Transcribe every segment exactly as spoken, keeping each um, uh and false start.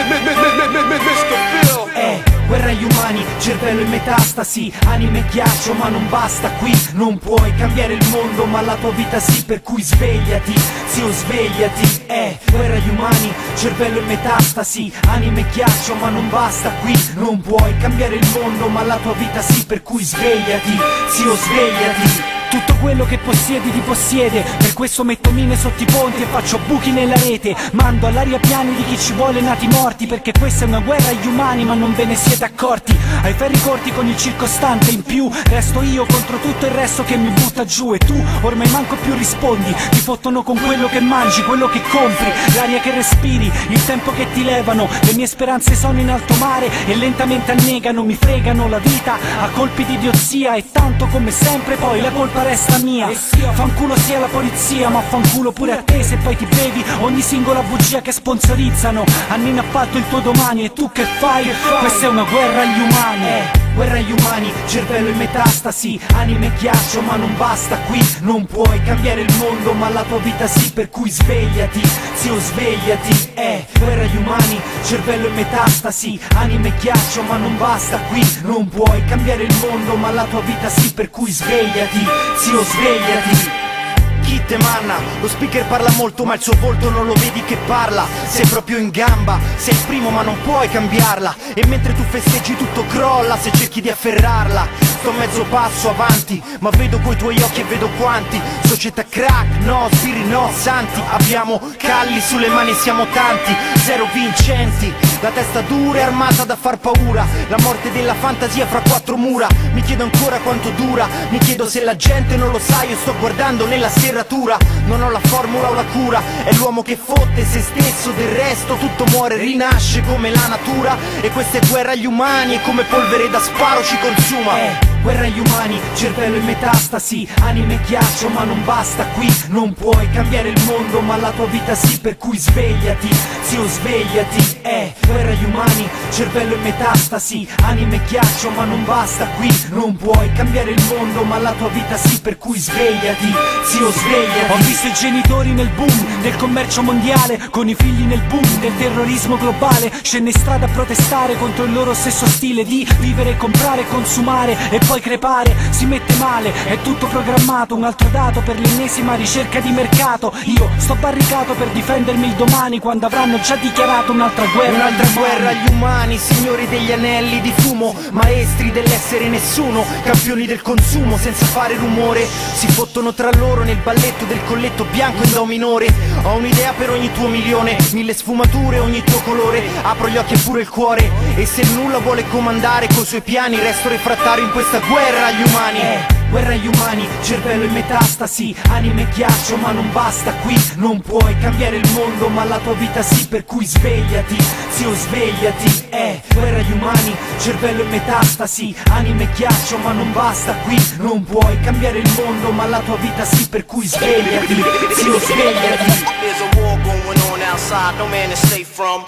Eh, guerra agli umani, cervello in metastasi, anime e ghiaccio ma non basta qui. Non puoi cambiare il mondo ma la tua vita sì, per cui svegliati, zio svegliati. Eh, guerra agli umani, cervello in metastasi, anime e ghiaccio ma non basta qui. Non puoi cambiare il mondo ma la tua vita sì, per cui svegliati, zio svegliati. Tutto quello che possiedi ti possiede, per questo metto mine sotto i ponti e faccio buchi nella rete. Mando all'aria piani di chi ci vuole nati morti, perché questa è una guerra agli umani ma non ve ne siete accorti. Ai ferri corti con il circostante in più, resto io contro tutto il resto che mi butta giù. E tu ormai manco più rispondi, ti fottono con quello che mangi, quello che compri, l'aria che respiri, il tempo che ti levano. Le mie speranze sono in alto mare e lentamente annegano, mi fregano la vita a colpi di idiozia. E tanto come sempre poi la colpa resta mia. Fanculo sia la polizia ma fanculo pure a te se poi ti bevi ogni singola bugia che sponsorizzano. Hanno in appalto il tuo domani e tu che fai? Questa è una guerra agli umani. Eh, guerra agli umani, cervello in metastasi, anime e ghiaccio ma non basta qui. Non puoi cambiare il mondo ma la tua vita sì, per cui svegliati, zio svegliati. Eh, guerra agli umani, cervello in metastasi, anime e ghiaccio ma non basta qui. Non puoi cambiare il mondo ma la tua vita sì, per cui svegliati, zio svegliati. Chi te manna? Lo speaker parla molto ma il suo volto non lo vedi che parla. Sei proprio in gamba, sei il primo ma non puoi cambiarla. E mentre tu festeggi tutto crolla se cerchi di afferrarla. Sto mezzo passo avanti, ma vedo coi tuoi occhi e vedo quanti. Società crack, no, sbirri no, santi. Abbiamo calli sulle mani e siamo tanti, zero vincenti. La testa dura e armata da far paura, la morte della fantasia fra quattro mura. Mi chiedo ancora quanto dura, mi chiedo se la gente non lo sa. Io sto guardando nella serratura, non ho la formula o la cura. È l'uomo che fotte se stesso, del resto tutto muore, rinasce come la natura. E questa è guerra agli umani e come polvere da sparo ci consuma. Eh, guerra agli umani, cervello in metastasi, anime e ghiaccio ma non basta qui. Non puoi cambiare il mondo ma la tua vita sì, per cui svegliati, zio svegliati. Eh, guerra agli umani, cervello in metastasi, anime e ghiaccio ma non basta qui. Non puoi cambiare il mondo ma la tua vita sì, per cui svegliati, zio svegliati. Ho visto i genitori nel boom del commercio mondiale, con i figli nel boom del terrorismo globale. Scende in strada a protestare contro il loro stesso stile di vivere, comprare, consumare e poi crepare. Si mette male, è tutto programmato, un altro dato per l'ennesima ricerca di mercato. Io sto barricato per difendermi il domani, quando avranno già dichiarato un'altra guerra. Un'altra guerra agli umani, signori degli anelli di fumo, maestri dell'essere nessuno, campioni del consumo senza fare rumore. Si fottono tra loro nel balletto del colletto bianco in do minore. Ho un'idea per ogni tuo milione, mille sfumature, ogni tuo colore. Apro gli occhi e pure il cuore, e se nulla vuole comandare coi suoi piani, resto refrattario in questa guerra agli umani. Eh, guerra agli umani, cervello in metastasi, anime e ghiaccio ma non basta qui. Non puoi cambiare il mondo ma la tua vita sì, per cui svegliati, zio svegliati. Eh, guerra agli umani, cervello in metastasi, anime e ghiaccio ma non basta qui. Non puoi cambiare il mondo ma la tua vita sì, per cui svegliati, zio svegliati. There's a war going on outside, no man is safe from.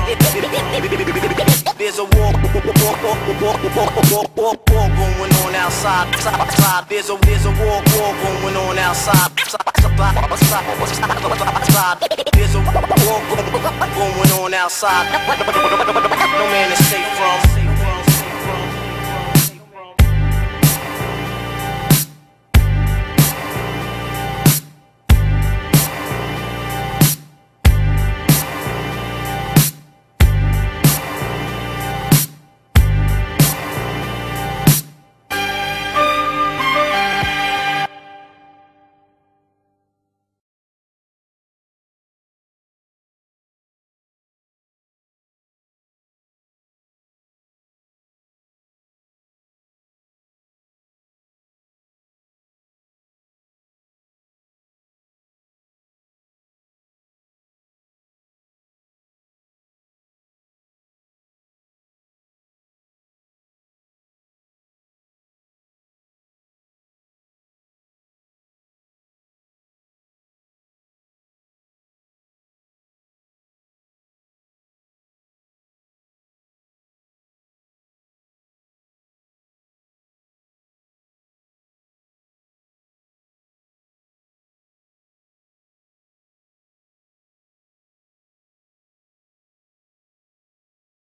There's a war, war, war, war, war, war, war going on outside. There's a there's a war, war going on outside. There's a war going on outside. No man is safe from.